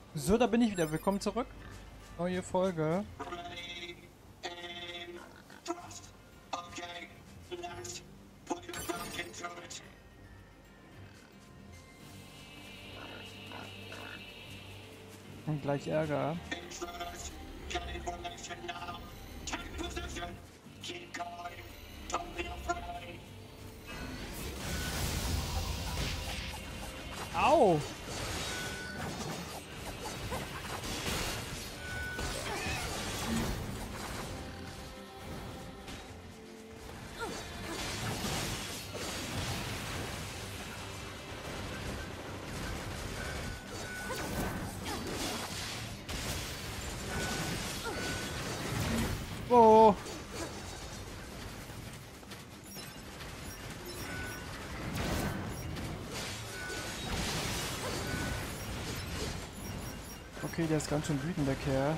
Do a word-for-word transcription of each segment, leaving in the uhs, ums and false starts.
So, da bin ich wieder. Willkommen zurück. Neue Folge. Und gleich Ärger. Au! Oh! Okay, der ist ganz schön wütend, der Kerl.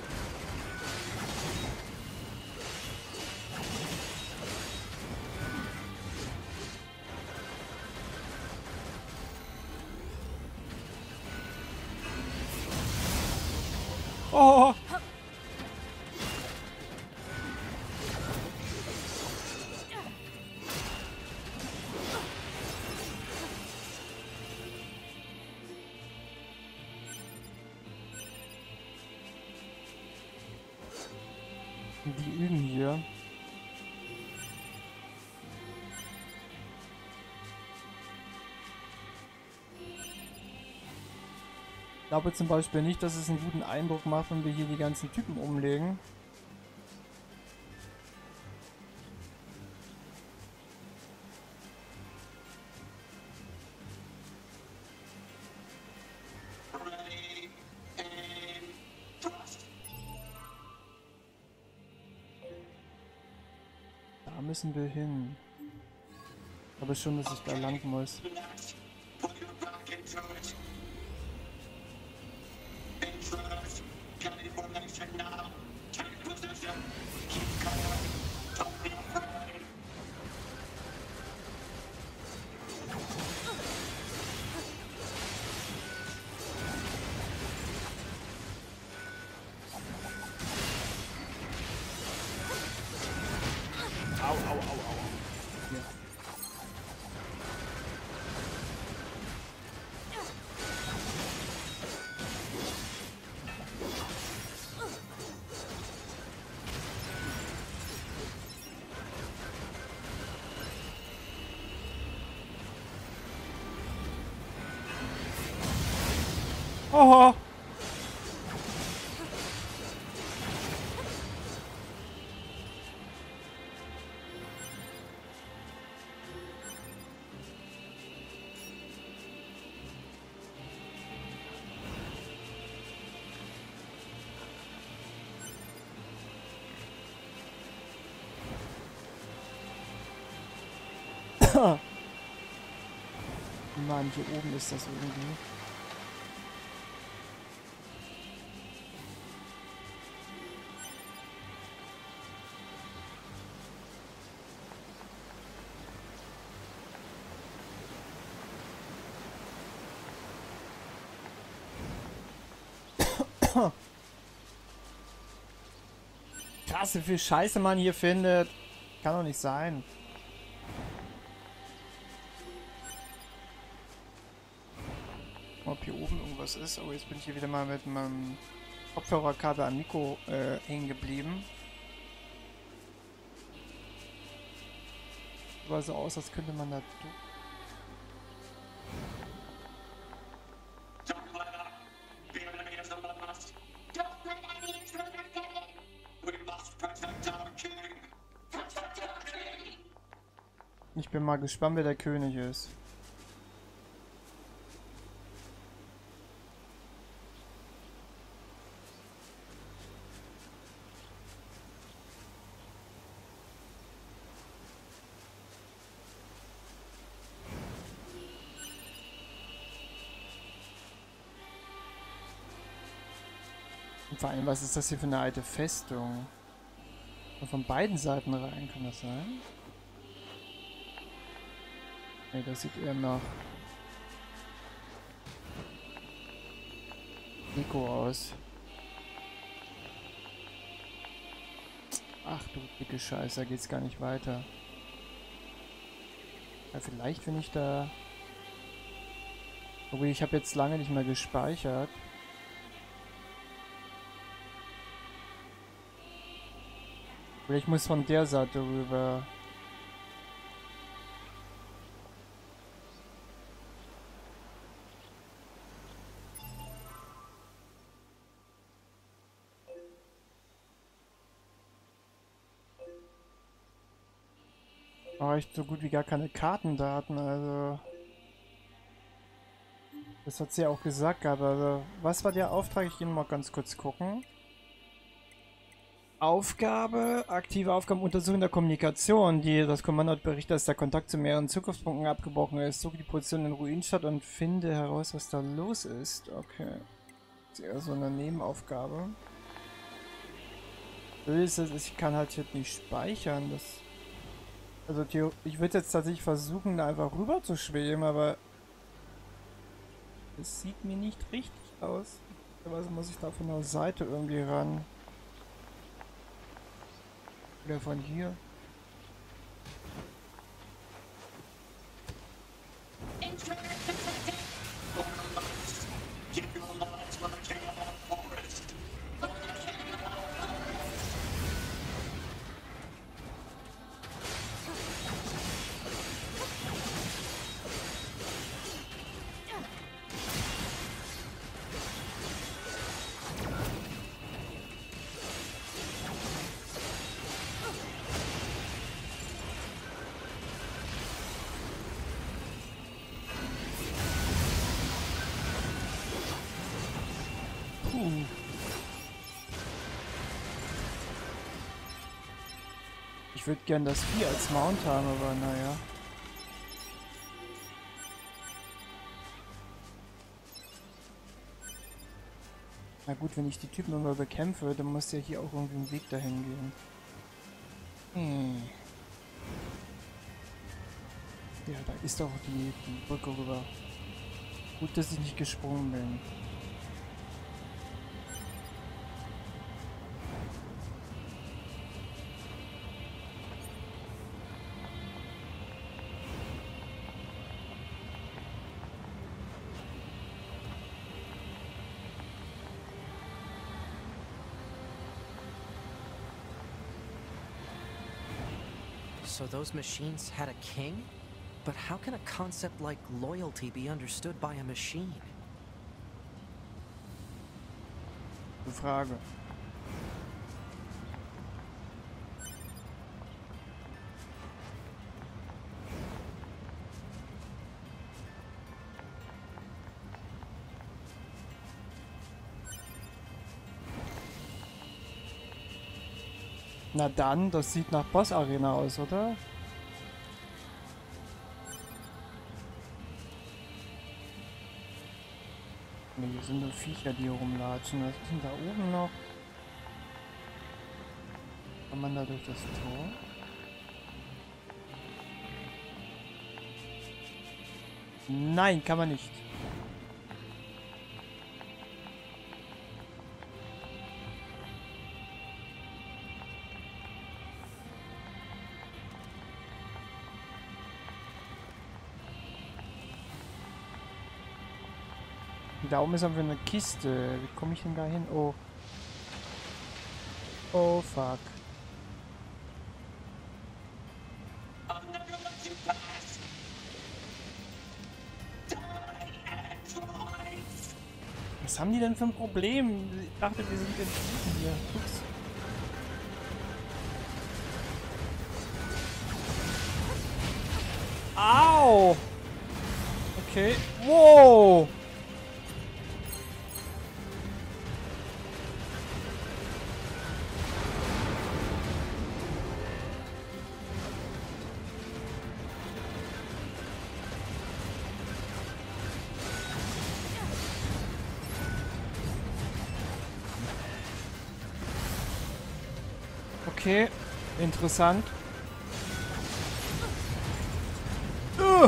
Oh! Die üben hier. Ich glaube zum Beispiel nicht, dass es einen guten Eindruck macht, wenn wir hier die ganzen Typen umlegen. Da müssen wir hin. Aber schon, dass ich da lang muss. Au, au, au, au. Ja. Oh! Mann, hier oben ist das irgendwie. Krass, wie viel Scheiße man hier findet. Kann doch nicht sein. Ob hier oben irgendwas ist. Oh, jetzt bin ich hier wieder mal mit meinem Kopfhörerkabel am Mikro äh, hängen geblieben. Sah so aus, als könnte man da... Ich bin mal gespannt, wer der König ist. Und vor allem, was ist das hier für eine alte Festung? Und von beiden Seiten rein, kann das sein? Ne, das sieht eher nach... Nico aus. Ach du dicke Scheiße, da geht's gar nicht weiter. Ja, vielleicht, wenn ich da... Obwohl, ich habe jetzt lange nicht mehr gespeichert. Oder ich muss von der Seite rüber. Oh, ich so gut wie gar keine Kartendaten, also... Das hat sie ja auch gesagt gehabt, also... Was war der Auftrag? Ich gehe mal ganz kurz gucken. Aufgabe, aktive Aufgaben Untersuchung der Kommunikation. Die, das Kommando hat berichtet, dass der Kontakt zu mehreren Zukunftspunkten abgebrochen ist. Suche die Position in Ruinstadt und finde heraus, was da los ist. Okay. Das ist eher so eine Nebenaufgabe. Ich kann halt jetzt nicht speichern. Das also ich würde jetzt tatsächlich versuchen, da einfach rüber zu schweben, aber es sieht mir nicht richtig aus. Also muss ich da von der Seite irgendwie ran. Oder von hier. Ich würde gern das Vieh als Mount haben, aber naja. Na gut, wenn ich die Typen immer bekämpfe, dann muss ja hier auch irgendwie ein Weg dahin gehen. Hm. Ja, da ist doch die, die Brücke rüber. Gut, dass ich nicht gesprungen bin. So those machines had a king? But how can a concept like loyalty be understood by a machine? Gute Frage. Na dann, das sieht nach Boss-Arena aus, oder? Ne, hier sind nur Viecher, die hier rumlatschen. Was ist denn da oben noch? Kann man da durch das Tor? Nein, kann man nicht. Da oben ist einfach eine Kiste. Wie komme ich denn da hin? Oh. Oh, fuck. Was haben die denn für ein Problem? Ich dachte, wir sind in Frieden hier. Ups. Au! Okay. Wow! Okay, interessant. Uh!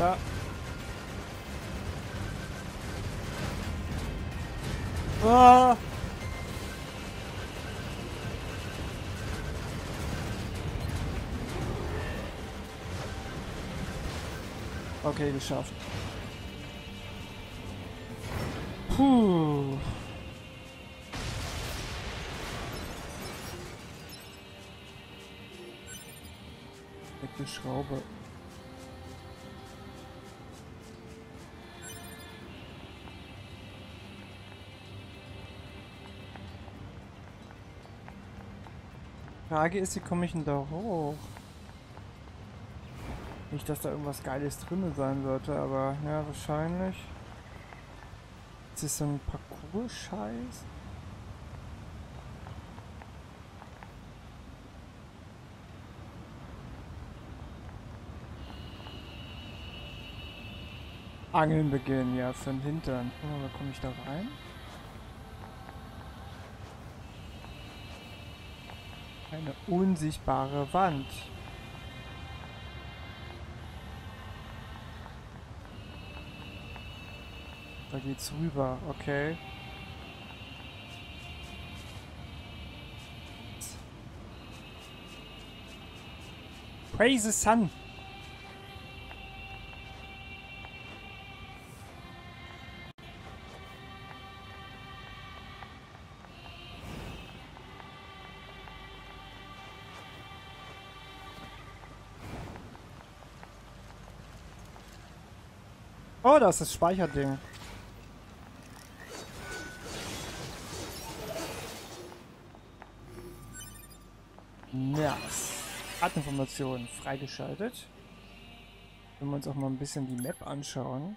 Da. Ah. Okay, geschafft. Puh. Die Schraube. Frage ist, wie komme ich denn da hoch? Nicht, dass da irgendwas Geiles drin sein sollte, aber ja, wahrscheinlich. Ist das so ein Parcours-Scheiß? Angeln beginnen, ja, für den Hintern. Oh, da komme ich da rein? Eine unsichtbare Wand. Da geht's rüber, okay. Praise the sun! Oh, das ist das Speicherding. Nice. Artinformationen freigeschaltet. Wenn wir uns auch mal ein bisschen die Map anschauen.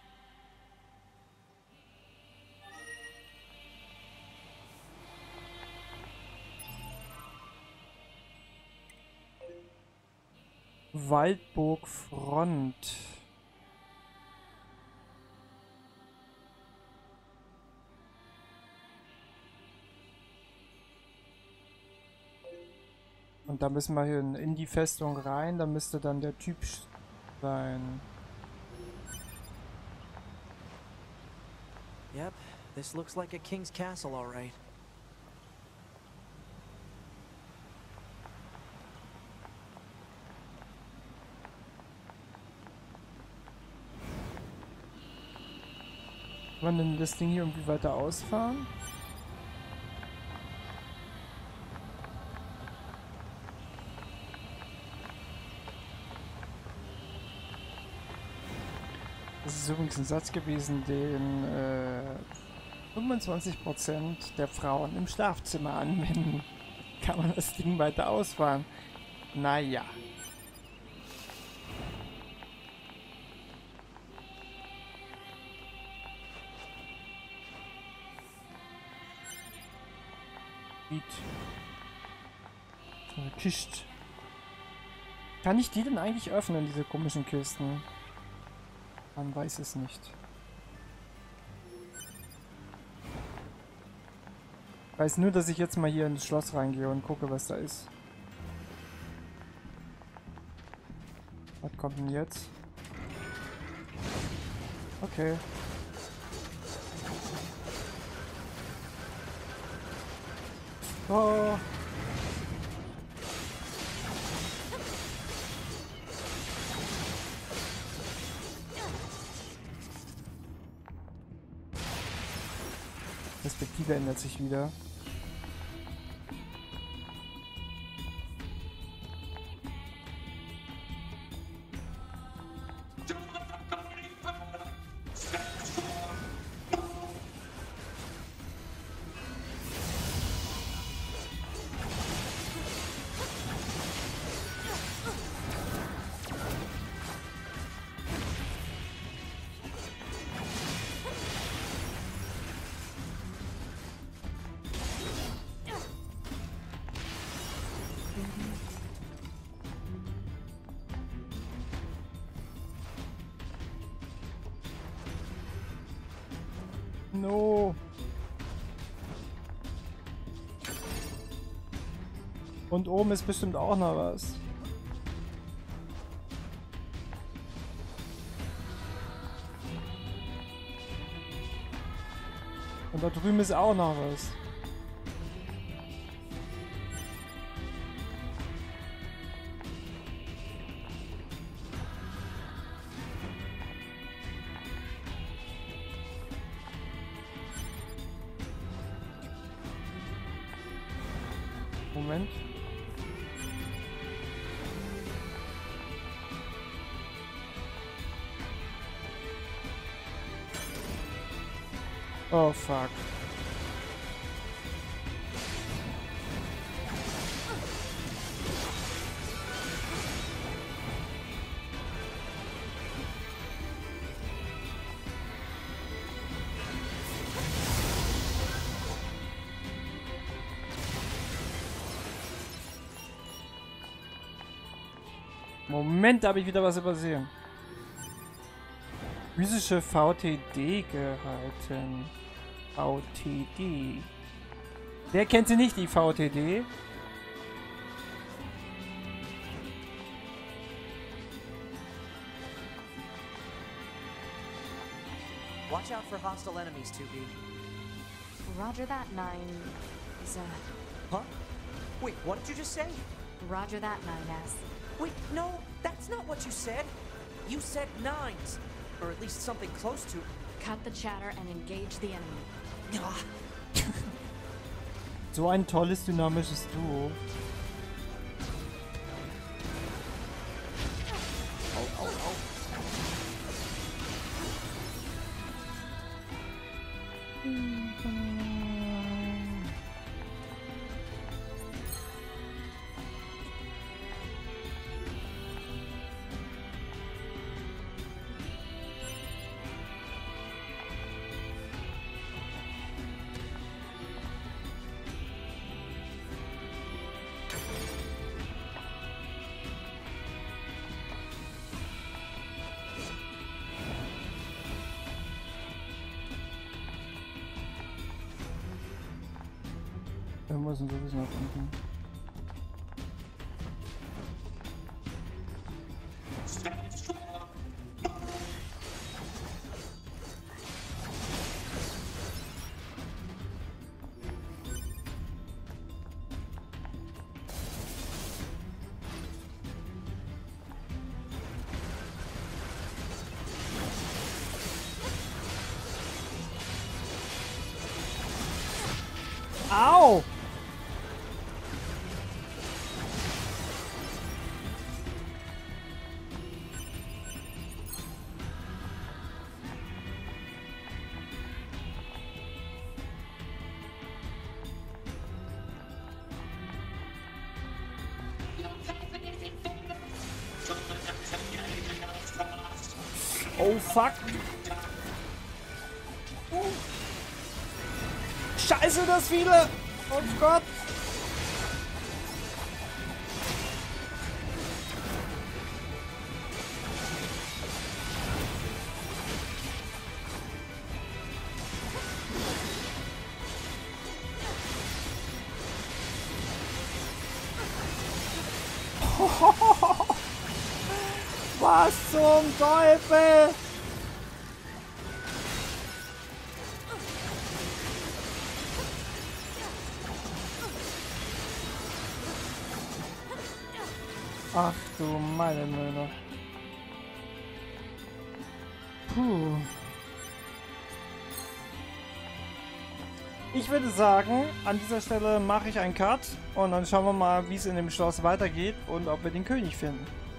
Waldburg Front. Und da müssen wir hier in die Festung rein, da müsste dann der Typ sein. Yep, this looks like a king's castle, all right. Kann man denn das Ding hier irgendwie weiter ausfahren? Das ist übrigens ein Satz gewesen, den äh, fünfundzwanzig Prozent der Frauen im Schlafzimmer anwenden. Kann man das Ding weiter ausfahren? Naja. So eine Kiste. Kann ich die denn eigentlich öffnen, diese komischen Kisten? Man weiß es nicht. Ich weiß nur, dass ich jetzt mal hier ins Schloss reingehe und gucke, was da ist. Was kommt denn jetzt? Okay. Oh. Perspektive ändert sich wieder. No. Und oben ist bestimmt auch noch was. Und da drüben ist auch noch was. Moment. Oh fuck. Moment, da habe ich wieder was übersehen. Physische V T D gehalten. V T D. Wer kennt sie nicht, die V T D? Watch out for hostile enemies, two B. Roger that, Nine. Is, uh... Huh? Wait, what did you just say? Roger that, Nine S. Wait, no, that's not what you said. You said nines. Or at least something close to... Cut the chatter and engage the enemy. Ah. So ein tolles, dynamisches Duo. Au, au, au. Irgendwas und sowieso nach unten. Au! Oh fuck! Scheiße, das viele! Oh Gott! Was zum Teufel? Ach du meine Möhne. Puh. Ich würde sagen, an dieser Stelle mache ich einen Cut und dann schauen wir mal, wie es in dem Schloss weitergeht und ob wir den König finden.